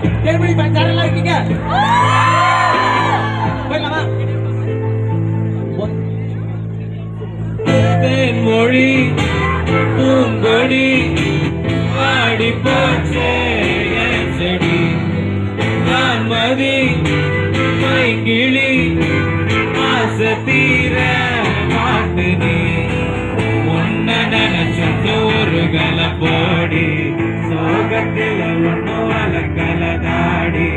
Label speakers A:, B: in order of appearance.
A: Thenmozhi fans யாரெல்லாம் இருக்கீங்க? போயிடலாமா?
B: தேன்மொழி பூங்கொடி ஆடி போச்சே என் செடி மதி மைங்கிளி ஆசை தீர மாட்டு நீ உன்ன நினைச்ச ஒரு கல போடி சோகத்தில் ஒன்னும் வளர்க்கல தாடி